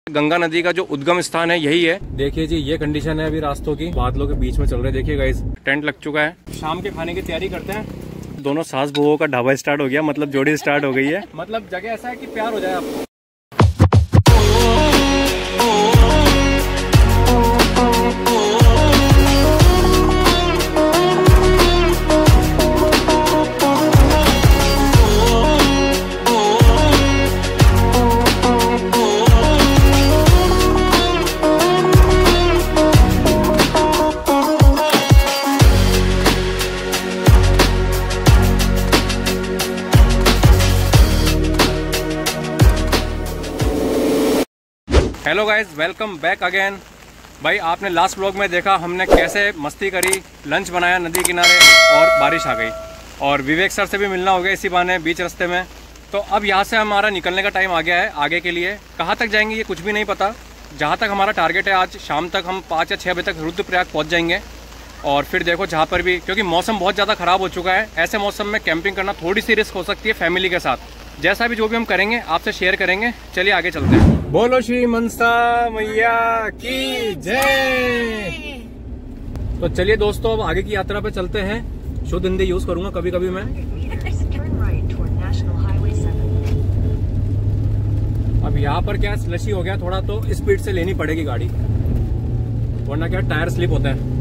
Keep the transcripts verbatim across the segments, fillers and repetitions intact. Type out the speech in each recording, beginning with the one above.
गंगा नदी का जो उद्गम स्थान है यही है। देखिए जी, ये कंडीशन है अभी रास्तों की, बादलों के बीच में चल रहे हैं। देखिए गाइस, टेंट लग चुका है, शाम के खाने की तैयारी करते हैं। दोनों सास बहुओं का ढाबा स्टार्ट हो गया, मतलब जोड़ी स्टार्ट हो गई है। मतलब जगह ऐसा है कि प्यार हो जाए आपको। Hello guys, welcome back again. भाई आपने लास्ट व्लॉग में देखा हमने कैसे मस्ती करी, लंच बनाया नदी किनारे और बारिश आ गई। और विवेक सर से भी मिलना हो गया इसी बहाने बीच रास्ते में। तो अब यहाँ से हमारा निकलने का टाइम आ गया है आगे के लिए। कहाँ तक जाएंगे ये कुछ भी नहीं पता। जहाँ तक हमारा टारगेट है, आज शाम तक हम पाँच या छः बजे तक रुद्रप्रयाग पहुँच जाएंगे। और फिर देखो जहाँ पर भी, क्योंकि मौसम बहुत ज़्यादा ख़राब हो चुका है, ऐसे मौसम में कैंपिंग करना थोड़ी सी रिस्क हो सकती है फैमिली के साथ। जैसा भी जो भी हम करेंगे आपसे शेयर करेंगे। चलिए आगे चलते हैं। बोलो श्री मनसा मैया की जय। तो चलिए दोस्तों, अब आगे की यात्रा पे चलते हैं। शुद्ध हिंदी यूज करूंगा कभी कभी मैं। अब यहाँ पर क्या स्लशी हो गया थोड़ा, तो स्पीड से लेनी पड़ेगी गाड़ी, वरना क्या टायर स्लिप होता है।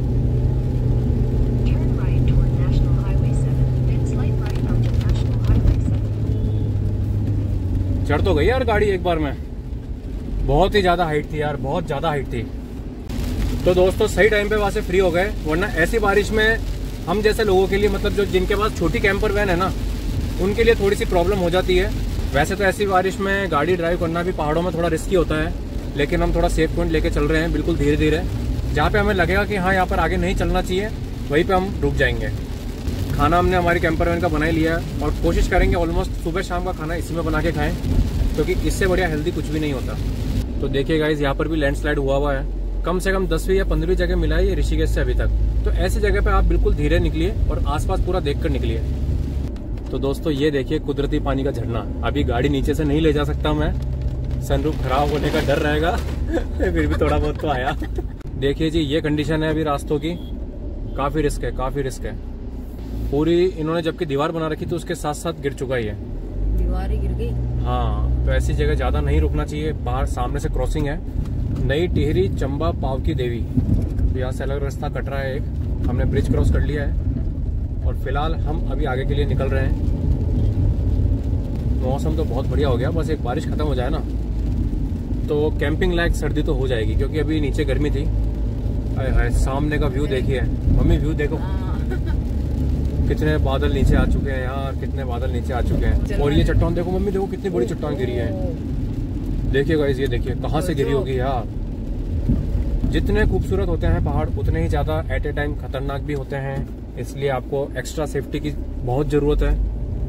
चढ़ तो गई यार गाड़ी एक बार में, बहुत ही ज्यादा हाइट थी यार, बहुत ज्यादा हाइट थी। तो दोस्तों सही टाइम पे वहां से फ्री हो गए, वरना ऐसी बारिश में हम जैसे लोगों के लिए, मतलब जो जिनके पास छोटी कैंपर वैन है ना, उनके लिए थोड़ी सी प्रॉब्लम हो जाती है। वैसे तो ऐसी बारिश में गाड़ी ड्राइव करना भी पहाड़ों में थोड़ा रिस्की होता है, लेकिन हम थोड़ा सेफ पॉइंट लेके चल रहे हैं बिल्कुल धीरे धीरे। जहाँ पे हमें लगेगा कि हाँ यहाँ पर आगे नहीं चलना चाहिए, वहीं पर हम रुक जाएंगे। खाना हमने हमारी कैंपर वैन का बना ही लिया है और कोशिश करेंगे ऑलमोस्ट सुबह शाम का खाना इसी में बना के खाएं, क्योंकि इससे बढ़िया हेल्दी कुछ भी नहीं होता। तो देखिए गाइस, यहाँ पर भी लैंडस्लाइड हुआ हुआ है। कम से कम दसवीं या पंद्रहवीं जगह मिला है ये ऋषिकेश से अभी तक। तो ऐसी जगह पे आप बिल्कुल धीरे निकलिए और आसपास पूरा देखकर निकलिए। तो दोस्तों ये देखिए कुदरती पानी का झरना। अभी गाड़ी नीचे से नहीं ले जा सकता मैं, सनरूफ खराब होने का डर रहेगा फिर भी थोड़ा बहुत तो आया। देखिए जी, ये कंडीशन है अभी रास्तों की, काफी रिस्क है, काफी रिस्क है। पूरी इन्होंने जबकि दीवार बना रखी तो उसके साथ साथ गिर चुका ही है, दीवार ही गिर गई। हाँ, तो ऐसी जगह ज्यादा नहीं रुकना चाहिए। बाहर सामने से क्रॉसिंग है, नई टिहरी चंबा पावकी देवी। तो यहाँ से अलग रास्ता कट रहा है एक, हमने ब्रिज क्रॉस कर लिया है और फिलहाल हम अभी आगे के लिए निकल रहे हैं। मौसम तो बहुत बढ़िया हो गया, बस एक बारिश खत्म हो जाए ना तो कैंपिंग लायक सर्दी तो हो जाएगी, क्योंकि अभी नीचे गर्मी थी। हाय हाय, सामने का व्यू देखिए मम्मी, व्यू देखो कितने बादल नीचे आ चुके हैं यार, कितने बादल नीचे आ चुके हैं। और ये चट्टान देखो मम्मी, देखो कितनी बड़ी चट्टान गिरी है। देखिए गाइस, ये देखिए कहाँ से गिरी होगी यार। जितने खूबसूरत होते हैं पहाड़, उतने ही ज्यादा एट ए टाइम खतरनाक भी होते हैं, इसलिए आपको एक्स्ट्रा सेफ्टी की बहुत जरूरत है।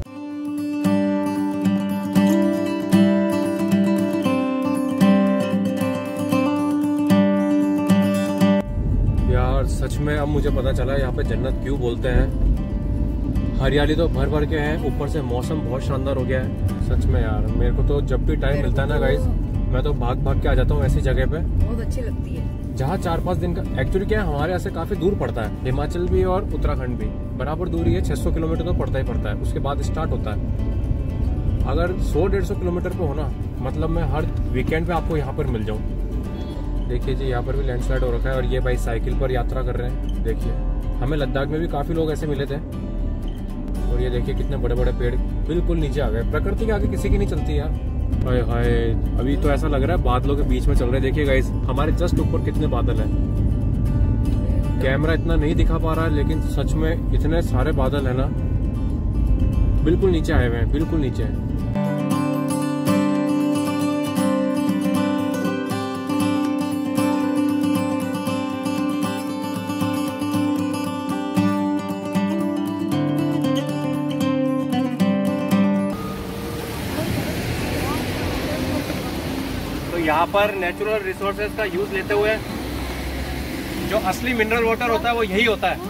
यार सच में अब मुझे पता चला यहाँ पे जन्नत क्यों बोलते हैं। हरियाली तो भर भर के है, ऊपर से मौसम बहुत शानदार हो गया है। सच में यार, मेरे को तो जब भी टाइम मिलता है ना गाइस, मैं तो भाग भाग के आ जाता हूँ ऐसी जगह पे। बहुत अच्छी लगती है। जहाँ चार पाँच दिन का, एक्चुअली क्या है हमारे यहाँ से काफी दूर पड़ता है, हिमाचल भी और उत्तराखंड भी बराबर दूरी है, छह सौ किलोमीटर तो पड़ता ही पड़ता है, उसके बाद स्टार्ट होता है। अगर सौ डेढ़ सौ किलोमीटर पे होना, मतलब मैं हर वीकेंड पे आपको यहाँ पर मिल जाऊँ। देखिए जी, यहाँ पर भी लैंडस्लाइड हो रखा है और ये भाई साइकिल पर यात्रा कर रहे हैं। देखिए, हमें लद्दाख में भी काफी लोग ऐसे मिले थे। और ये देखिए कितने बड़े बड़े पेड़ बिल्कुल नीचे आ गए। प्रकृति के आगे किसी की नहीं चलती यार। हाय हाय, अभी तो ऐसा लग रहा है बादलों के बीच में चल रहे हैं। देखिए गाइस, हमारे जस्ट ऊपर कितने बादल हैं। कैमरा इतना नहीं दिखा पा रहा है, लेकिन सच में इतने सारे बादल है ना, बिल्कुल नीचे आए हुए हैं, बिल्कुल नीचे हैं। यहाँ पर नेचुरल रिसोर्सेज का यूज लेते हुए जो असली मिनरल वाटर होता है वो यही होता है।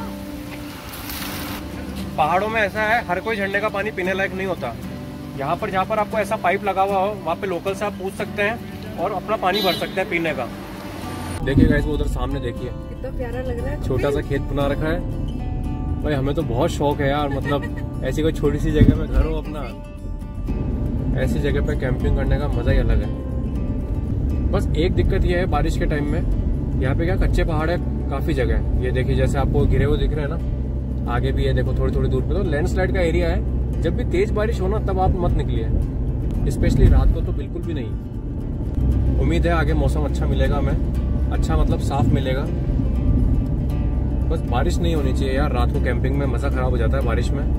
पहाड़ों में ऐसा है, हर कोई झरने का पानी पीने लायक नहीं होता। यहाँ पर जहाँ पर आपको ऐसा पाइप लगा हुआ हो, वहाँ पे लोकल से आप पूछ सकते हैं और अपना पानी भर सकते हैं पीने का। देखिए गाइस वो उधर सामने देखिए कितना प्यारा लग रहा है, छोटा सा खेत बना रखा है। भाई हमें तो बहुत शौक है यार, मतलब ऐसी कोई छोटी सी जगह में घर हो अपना, ऐसी जगह पे कैंपिंग करने का मजा ही अलग है। बस एक दिक्कत ये है बारिश के टाइम में, यहाँ पे क्या कच्चे पहाड़ है काफी जगह। ये देखिए जैसे आपको घिरे हुए दिख रहे हैं ना, आगे भी है देखो थोड़ी थोड़ी दूर पे, तो लैंडस्लाइड का एरिया है। जब भी तेज बारिश हो ना तब आप मत निकलिए, स्पेशली रात को तो बिल्कुल भी नहीं। उम्मीद है आगे मौसम अच्छा मिलेगा हमें, अच्छा मतलब साफ मिलेगा। बस बारिश नहीं होनी चाहिए यार, रात को कैंपिंग में मजा खराब हो जाता है बारिश में।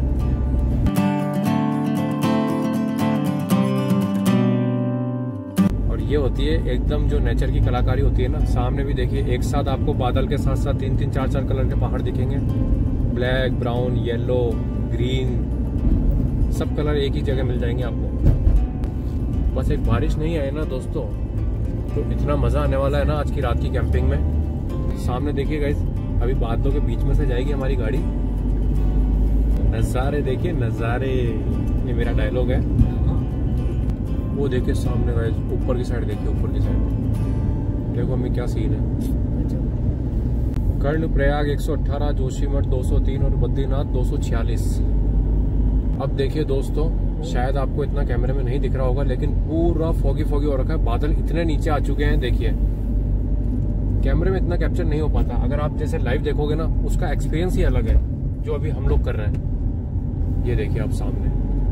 और ये होती है एकदम जो नेचर की कलाकारी होती है ना। सामने भी देखिए एक साथ आपको बादल के साथ साथ तीन तीन चार चार कलर के पहाड़ दिखेंगे, ब्लैक, ब्राउन, येलो, ग्रीन, सब कलर एक ही जगह मिल जाएंगे आपको। बस एक बारिश नहीं आए ना दोस्तों तो इतना मजा आने वाला है ना आज की रात की कैंपिंग में। सामने देखिए गाइस अभी बादलों के बीच में से जाएगी हमारी गाड़ी। नजारे देखिए नजारे, ये मेरा डायलॉग है। वो देखिए सामने गाइस ऊपर की साइड देखिए, ऊपर की साइड देखो हमें क्या सीन है। कर्णप्रयाग एक सौ अठारह, जोशीमठ दो सौ तीन और बद्रीनाथ दो सौ छियालीस। अब देखिए दोस्तों शायद आपको इतना कैमरे में नहीं दिख रहा होगा लेकिन पूरा फॉगी फॉगी हो रखा है, बादल इतने नीचे आ चुके हैं। देखिए कैमरे में इतना कैप्चर नहीं हो पाता, अगर आप जैसे लाइव देखोगे ना उसका एक्सपीरियंस ही अलग है जो अभी हम लोग कर रहे हैं। ये देखिए आप सामने।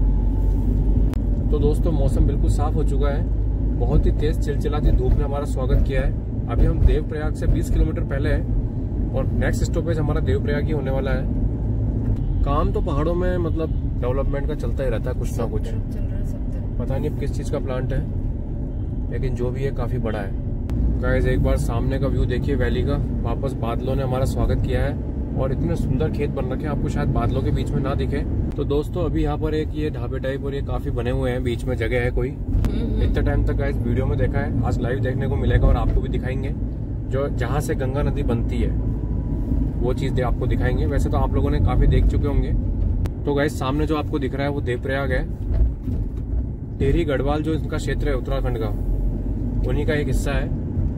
तो दोस्तों मौसम बिल्कुल साफ हो चुका है, बहुत ही तेज चिलचिलाती धूप ने हमारा स्वागत किया है। अभी हम देवप्रयाग से बीस किलोमीटर पहले है और नेक्स्ट स्टॉपेज हमारा देवप्रयाग ही होने वाला है। काम तो पहाड़ों में मतलब डेवलपमेंट का चलता ही रहता है कुछ ना कुछ, पता नहीं किस चीज का प्लांट है लेकिन जो भी है काफी बड़ा है। गाइस एक बार सामने का व्यू देखिए वैली का, वापस बादलों ने हमारा स्वागत किया है और इतने सुंदर खेत बन रखे हैं आपको शायद बादलों के बीच में ना दिखे। तो दोस्तों अभी यहाँ पर एक ये ढाबे टाइप और ये काफी बने हुए हैं, बीच में जगह है कोई। इतने टाइम तक गाइस वीडियो में देखा है, आज लाइव देखने को मिलेगा और आपको भी दिखाएंगे। जो जहाँ से गंगा नदी बनती है वो चीज आपको दिखाएंगे। वैसे तो आप लोगों ने काफी देख चुके होंगे। तो गाइस सामने जो आपको दिख रहा है वो देवप्रयाग है। टिहरी गढ़वाल जो इनका क्षेत्र है उत्तराखंड का, उन्हीं का एक हिस्सा है।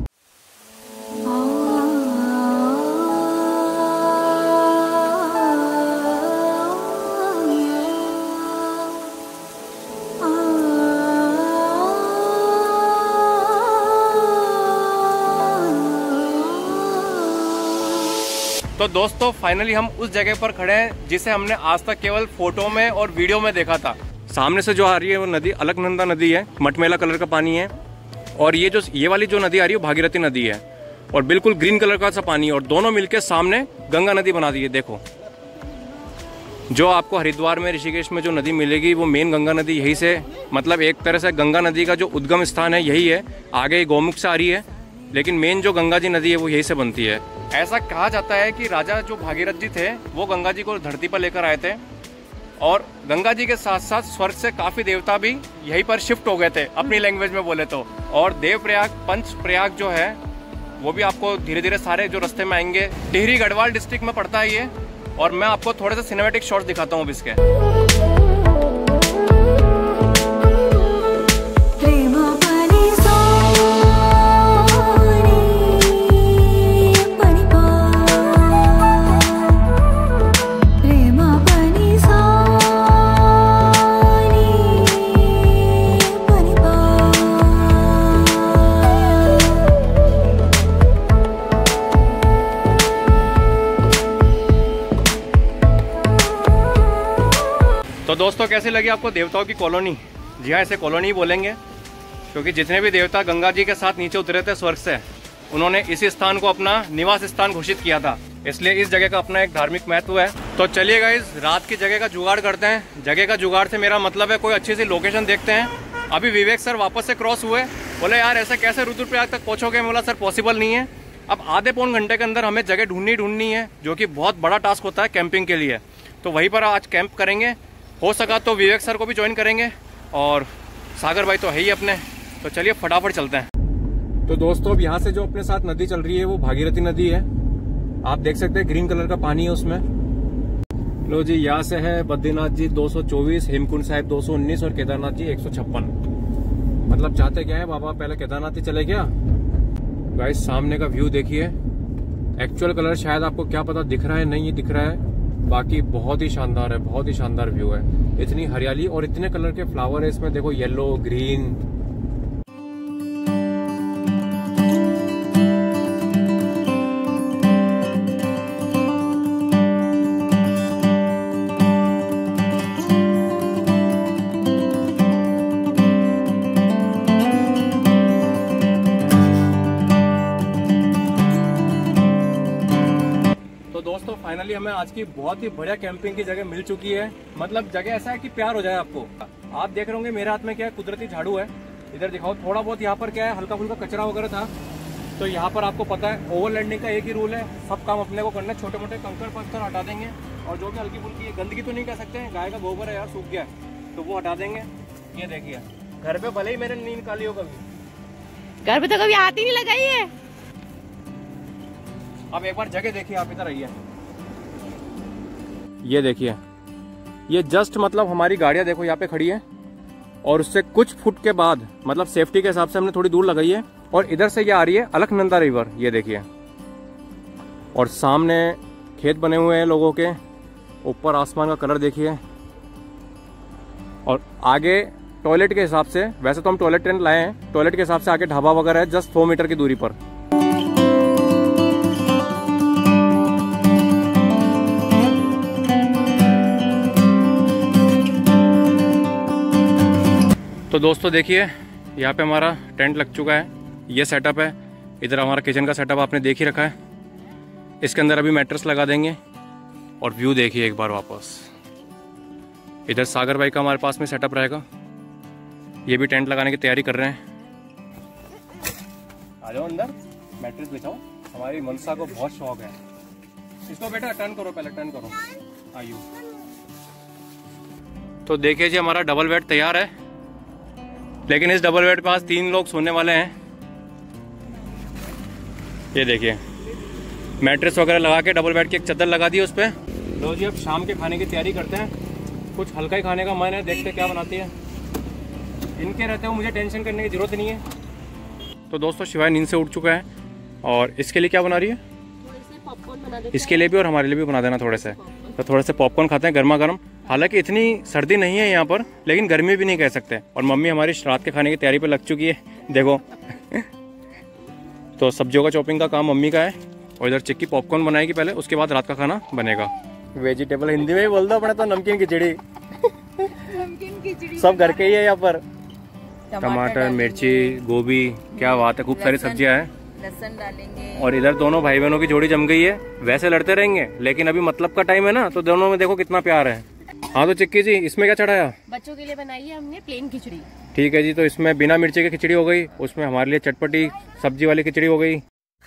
तो दोस्तों फाइनली हम उस जगह पर खड़े हैं जिसे हमने आज तक केवल फोटो में और वीडियो में देखा था। सामने से जो आ रही है वो नदी अलकनंदा नदी है, मटमैला कलर का पानी है। और ये जो ये वाली जो नदी आ रही है वो भागीरथी नदी है और बिल्कुल ग्रीन कलर का सा पानी है और दोनों मिलके सामने गंगा नदी बना दी है। देखो जो आपको हरिद्वार में ऋषिकेश में जो नदी मिलेगी वो मेन गंगा नदी यही से, मतलब एक तरह से गंगा नदी का जो उद्गम स्थान है यही है। आगे गौमुख से आ रही है लेकिन मेन जो गंगा जी नदी है वो यही से बनती है। ऐसा कहा जाता है कि राजा जो भागीरथ जी थे वो गंगा जी को धरती पर लेकर आए थे और गंगा जी के साथ साथ स्वर्ग से काफी देवता भी यहीं पर शिफ्ट हो गए थे अपनी लैंग्वेज में बोले तो। और देवप्रयाग पंच प्रयाग जो है वो भी आपको धीरे धीरे सारे जो रास्ते में आएंगे। टिहरी गढ़वाल डिस्ट्रिक्ट में पड़ता है ये और मैं आपको थोड़े से सिनेमैटिक शॉट्स दिखाता हूँ इसके। तो दोस्तों कैसी लगी आपको देवताओं की कॉलोनी? जी हाँ इसे कॉलोनी ही बोलेंगे क्योंकि जितने भी देवता गंगा जी के साथ नीचे उतरे थे स्वर्ग से उन्होंने इसी स्थान को अपना निवास स्थान घोषित किया था, इसलिए इस जगह का अपना एक धार्मिक महत्व है। तो चलिए गाइस रात की जगह का जुगाड़ करते हैं। जगह का जुगाड़ से मेरा मतलब है कोई अच्छी सी लोकेशन देखते हैं। अभी विवेक सर वापस से क्रॉस हुए, बोले यार ऐसे कैसे रुद्रप्रयाग तक पहुंचोगे? बोला सर पॉसिबल नहीं है, अब आधे पौन घंटे के अंदर हमें जगह ढूंढनी ढूंढनी है जो कि बहुत बड़ा टास्क होता है कैंपिंग के लिए। तो वहीं पर आज कैंप करेंगे, हो सका तो विवेक सर को भी ज्वाइन करेंगे और सागर भाई तो है ही अपने। तो चलिए फटाफट चलते हैं। तो दोस्तों अब यहाँ से जो अपने साथ नदी चल रही है वो भागीरथी नदी है। आप देख सकते हैं ग्रीन कलर का पानी है उसमें। लो जी यहाँ से है बद्रीनाथ जी दो सौ चौबीस, हेमकुंड साहिब दो सौ उन्नीस और केदारनाथ जी एक सौ छप्पन। मतलब चाहते क्या है, बाबा पहले केदारनाथ ही चले गया। गाइस सामने का व्यू देखिए, एक्चुअल कलर शायद आपको क्या पता दिख रहा है, नहीं दिख रहा है, बाकी बहुत ही शानदार है, बहुत ही शानदार व्यू है। इतनी हरियाली और इतने कलर के फ्लावर है इसमें, देखो येलो, ग्रीन। दोस्तों फाइनली हमें आज की बहुत ही बढ़िया कैंपिंग की जगह मिल चुकी है। मतलब जगह ऐसा है कि प्यार हो जाए आपको। आप देख रहे होंगे मेरे हाथ में क्या है, कुदरती झाड़ू है। इधर दिखाओ, थोड़ा बहुत यहाँ पर क्या है, हल्का फुल्का कचरा वगैरह था, तो यहाँ पर आपको पता है ओवरलैंडिंग का एक ही रूल है, सब काम अपने को करना है। छोटे मोटे कंकड़ पत्थर हटा देंगे और जो भी हल्की फुल्की गंदगी तो नहीं कह सकते, गाय का गोबर है यार, सूख गया है तो वो हटा देंगे। ये देखिए, घर पे भले ही मेरे नींद निकाली हो कभी, घर पे तो कभी हाथ ही नहीं लगाई है। अब एक बार जगह देखिए, आप इधर आइए, ये देखिए, ये जस्ट मतलब हमारी गाड़ियां देखो यहाँ पे खड़ी है और उससे कुछ फुट के बाद मतलब सेफ्टी के हिसाब से हमने थोड़ी दूर लगाई है और इधर से ये आ रही है अलकनंदा रिवर, ये देखिए। और सामने खेत बने हुए हैं लोगों के, ऊपर आसमान का कलर देखिए। और आगे टॉयलेट के हिसाब से, वैसे तो हम टॉयलेट टेंट लाए हैं, टॉयलेट के हिसाब से आगे ढाबा वगैरह है जस्ट सौ मीटर की दूरी पर। तो दोस्तों देखिए, यहाँ पे हमारा टेंट लग चुका है, ये सेटअप है। इधर हमारा किचन का सेटअप आपने देख ही रखा है। इसके अंदर अभी मैट्रेस लगा देंगे और व्यू देखिए एक बार वापस। इधर सागर भाई का हमारे पास में सेटअप रहेगा, ये भी टेंट लगाने की तैयारी कर रहे हैं। आ जाओ अंदर, मैट्रेस बिछाओ, हमारी मनसा को बहुत शौक है। इसको बेटा टर्न करो, पहले टर्न करो, आइयो। तो देखिए जी, हमारा डबल बेड तैयार है, लेकिन इस डबल बेड के पास तीन लोग सोने वाले हैं। ये देखिए, मैट्रेस वगैरह लगा के डबल बेड की एक चादर लगा दी उस पर। लो जी, अब शाम के खाने की तैयारी करते हैं। कुछ हल्का ही खाने का मन है, देखते क्या बनाती है। इनके रहते हो मुझे टेंशन करने की जरूरत नहीं है। तो दोस्तों शिवाय नींद से उठ चुका है और इसके लिए क्या बना रही है, इसके लिए भी और हमारे लिए भी बना देना थोड़े से। तो थोड़े से पॉपकॉर्न खाते हैं गर्मा गर्म। हालांकि इतनी सर्दी नहीं है यहाँ पर, लेकिन गर्मी भी नहीं कह सकते। और मम्मी हमारी रात के खाने की तैयारी पे लग चुकी है, देखो। तो सब्जियों का चॉपिंग का काम मम्मी का है और इधर चिक्की पॉपकॉर्न बनाएगी पहले, उसके बाद रात का खाना बनेगा। वेजिटेबल हिंदी में ही बोल दो अपने, तो नमकीन खिचड़ी। नमकीन खिचड़ी सब घर के ही है यहाँ पर। टमाटर, मिर्ची, गोभी, क्या बात है, खूब सारी सब्जियां हैं। लहसुन डालेंगे। और इधर दोनों भाई बहनों की जोड़ी जम गई है। वैसे लड़ते रहेंगे, लेकिन अभी मतलब का टाइम है ना, तो दोनों में देखो कितना प्यार है। हाँ तो चिक्की जी, इसमें क्या चढ़ाया? बच्चों के लिए बनाई है हमने प्लेन खिचड़ी। ठीक है जी, तो इसमें बिना मिर्ची की खिचड़ी हो गई, उसमें हमारे लिए चटपटी सब्जी वाली खिचड़ी हो गई।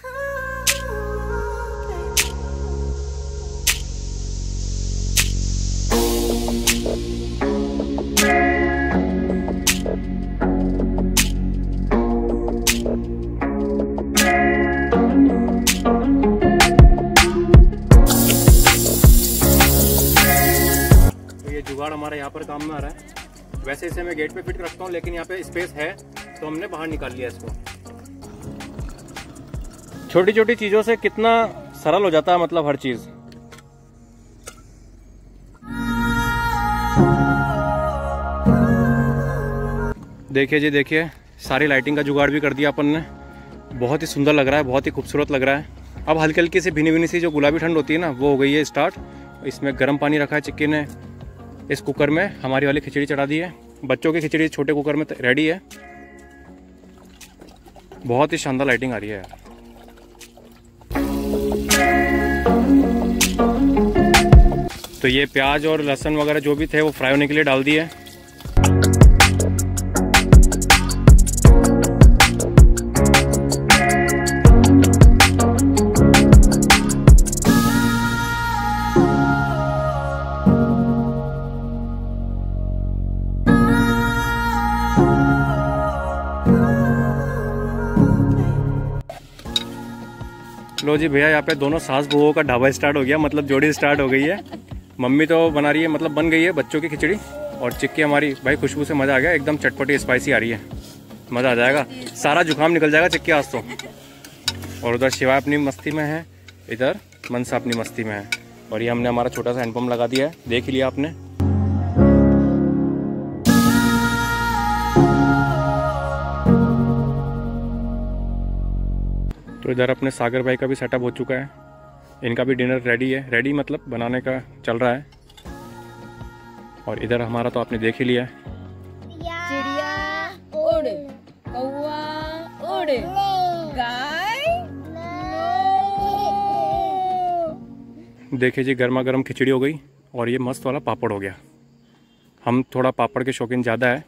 जुगाड़ हमारा यहाँ पर काम में आ रहा है। वैसे इसे मैं गेट पे फिट रखता हूँ, लेकिन यहाँ पे स्पेस है तो हमने बाहर निकाल लिया इसको। छोटी छोटी चीजों से कितना सरल हो जाता है, मतलब हर चीज। देखिए जी, देखिए सारी लाइटिंग का जुगाड़ भी कर दिया अपन ने। बहुत ही सुंदर लग रहा है, बहुत ही खूबसूरत लग रहा है। अब हल्की हल्की सी भिनी भिनी सी जो गुलाबी ठंड होती है ना, वो हो गई है स्टार्ट। इसमें गर्म पानी रखा है चिक्की ने। इस कुकर में हमारी वाली खिचड़ी चढ़ा दी है। बच्चों की खिचड़ी छोटे कुकर में रेडी है। बहुत ही शानदार लाइटिंग आ रही है यार। तो ये प्याज और लहसुन वगैरह जो भी थे वो फ्राई होने के लिए डाल दिए। लो जी भैया, यहाँ पे दोनों सास बहुओं का ढाबा स्टार्ट हो गया, मतलब जोड़ी स्टार्ट हो गई है। मम्मी तो बना रही है, मतलब बन गई है बच्चों की खिचड़ी, और चिक्की हमारी, भाई खुशबू से मजा आ गया, एकदम चटपटी स्पाइसी आ रही है। मज़ा आ जाएगा, सारा जुकाम निकल जाएगा चिक्की आज तो। और उधर शिवाय अपनी मस्ती में है, इधर मनसा अपनी मस्ती में है। और ये हमने हमारा छोटा सा हैंडपम्प लगा दिया है, देख लिया आपने। तो इधर अपने सागर भाई का भी सेटअप हो चुका है, इनका भी डिनर रेडी है। रेडी मतलब बनाने का चल रहा है। और इधर हमारा तो आपने देख ही लिया है। चिड़िया उड़, कौवा उड़, गाय देखिए जी, गर्मा गर्म खिचड़ी हो गई और ये मस्त वाला पापड़ हो गया। हम थोड़ा पापड़ के शौकीन ज़्यादा है।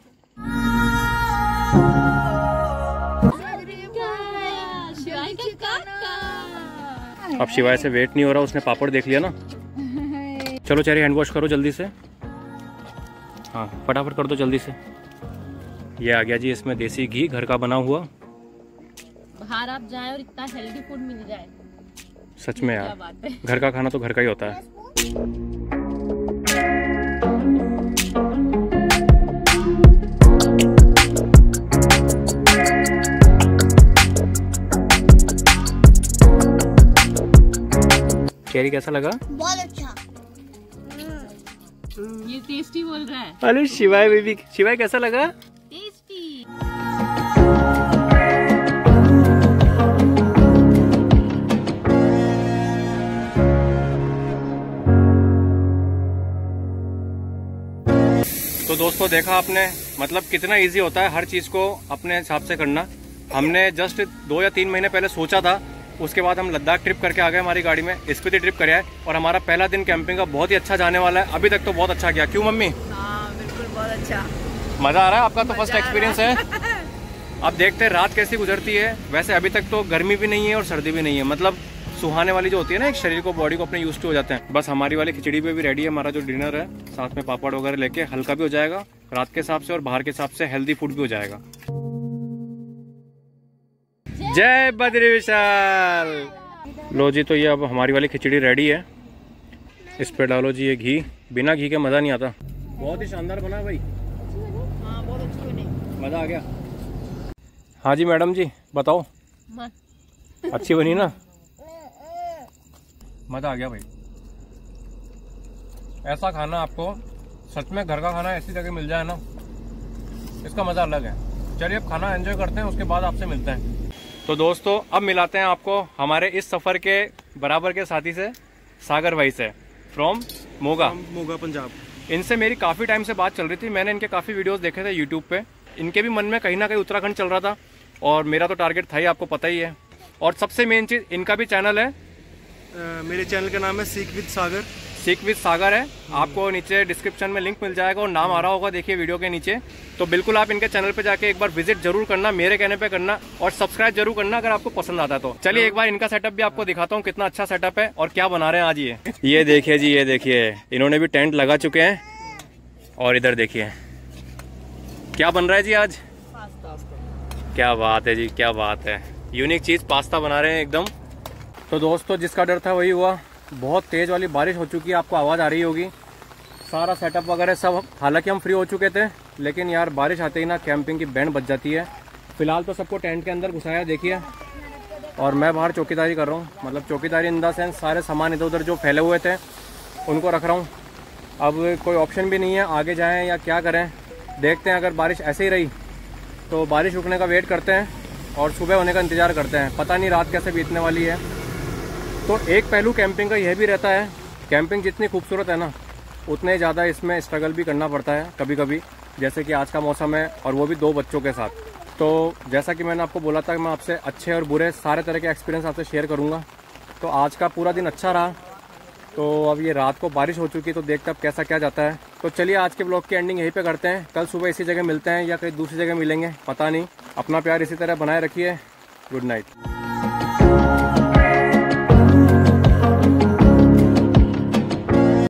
अब शिवाय से वेट नहीं हो रहा, उसने पापड़ देख लिया ना। चलो चेहरे हैंड वॉश करो जल्दी से, हाँ फटाफट कर दो जल्दी से। ये आ गया जी इसमें देसी घी, घर का बना हुआ। बाहर आप जाएं और इतना हेल्दी फूड मिल जाए, सच में यार, घर का खाना तो घर का ही होता है। चेरी कैसा लगा? बहुत अच्छा। ये टेस्टी बोल रहा है। अरे शिवाय बेबी, शिवाय कैसा लगा? टेस्टी। तो दोस्तों देखा आपने, मतलब कितना इजी होता है हर चीज़ को अपने हिसाब से करना। हमने जस्ट दो या तीन महीने पहले सोचा था, उसके बाद हम लद्दाख ट्रिप करके आ गए हमारी गाड़ी में, स्पीति ट्रिप कर आए। और हमारा पहला दिन कैंपिंग का बहुत ही अच्छा जाने वाला है। अभी तक तो बहुत अच्छा गया, क्यों मम्मी? हाँ बिल्कुल, बहुत अच्छा मज़ा आ रहा है। आपका तो फर्स्ट एक्सपीरियंस है। अब देखते हैं रात कैसी गुजरती है। वैसे अभी तक तो गर्मी भी नहीं है और सर्दी भी नहीं है, मतलब सुहाने वाली जो होती है ना, एक शरीर को, बॉडी को अपने यूज टू हो जाते हैं। बस हमारी वाली खिचड़ी पे भी रेडी है हमारा जो डिनर है, साथ में पापड़ वगैरह लेके, हल्का भी हो जाएगा रात के हिसाब से और बाहर के हिसाब से हेल्दी फूड भी हो जाएगा। जय बद्री विशाल। लो जी, तो ये अब हमारी वाली खिचड़ी रेडी है। इस पे डालो जी ये घी, बिना घी के मज़ा नहीं आता। बहुत ही शानदार बना भाई। हाँ बहुत अच्छी बनी, मज़ा आ गया। हाँ जी मैडम जी बताओ, अच्छी बनी ना? मज़ा आ गया भाई। ऐसा खाना आपको सच में घर का खाना ऐसी जगह मिल जाए ना, इसका मज़ा अलग है। चलिए अब खाना एंजॉय करते हैं, उसके बाद आपसे मिलते हैं। तो दोस्तों अब मिलाते हैं आपको हमारे इस सफ़र के बराबर के साथी से, सागर भाई से, फ्रॉम मोगा मोगा पंजाब। इनसे मेरी काफ़ी टाइम से बात चल रही थी। मैंने इनके काफ़ी वीडियोस देखे थे यूट्यूब पे। इनके भी मन में कहीं ना कहीं उत्तराखंड चल रहा था और मेरा तो टारगेट था ही, आपको पता ही है। और सबसे मेन चीज़, इनका भी चैनल है। uh, मेरे चैनल का नाम है सीख विद सागर। सीख विद सागर है, आपको नीचे डिस्क्रिप्शन में लिंक मिल जाएगा और नाम आ रहा होगा देखिए वीडियो के नीचे। तो बिल्कुल आप इनके चैनल पे जाके एक बार विजिट जरूर करना, मेरे कहने पे करना, और सब्सक्राइब जरूर करना अगर आपको पसंद आता है तो। चलिए एक बार इनका सेटअप भी आपको दिखाता हूँ, कितना अच्छा सेटअप है और क्या बना रहे हैं आज ये। ये देखिए जी, ये देखिए इन्होंने भी टेंट लगा चुके हैं। और इधर देखिए क्या बन रहा है जी आज। क्या बात है जी, क्या बात है। यूनिक चीज़ पास्ता बना रहे हैं एकदम। तो दोस्तों जिसका डर था वही हुआ, बहुत तेज़ वाली बारिश हो चुकी है, आपको आवाज़ आ रही होगी। सारा सेटअप वगैरह सब, हालांकि हम फ्री हो चुके थे, लेकिन यार बारिश आते ही ना कैंपिंग की बैंड बज जाती है। फिलहाल तो सबको टेंट के अंदर घुसाया देखिए, और मैं बाहर चौकीदारी कर रहा हूँ। मतलब चौकीदारी इन द सेंस सारे सामान इधर उधर जो फैले हुए थे उनको रख रहा हूँ। अब कोई ऑप्शन भी नहीं है, आगे जाएँ या क्या करें, देखते हैं। अगर बारिश ऐसे ही रही तो बारिश रुकने का वेट करते हैं और सुबह होने का इंतज़ार करते हैं। पता नहीं रात कैसे बीतने वाली है। तो एक पहलू कैंपिंग का यह भी रहता है, कैंपिंग जितनी खूबसूरत है ना, उतने ज़्यादा इसमें स्ट्रगल भी करना पड़ता है कभी कभी, जैसे कि आज का मौसम है और वो भी दो बच्चों के साथ। तो जैसा कि मैंने आपको बोला था कि मैं आपसे अच्छे और बुरे सारे तरह के एक्सपीरियंस आपसे शेयर करूँगा। तो आज का पूरा दिन अच्छा रहा। तो अब ये रात को बारिश हो चुकी है, तो देखते अब कैसा क्या जाता है। तो चलिए आज के ब्लॉग की एंडिंग यहीं पे करते हैं। कल सुबह इसी जगह मिलते हैं या कहीं दूसरी जगह मिलेंगे, पता नहीं। अपना प्यार इसी तरह बनाए रखिए। Good night.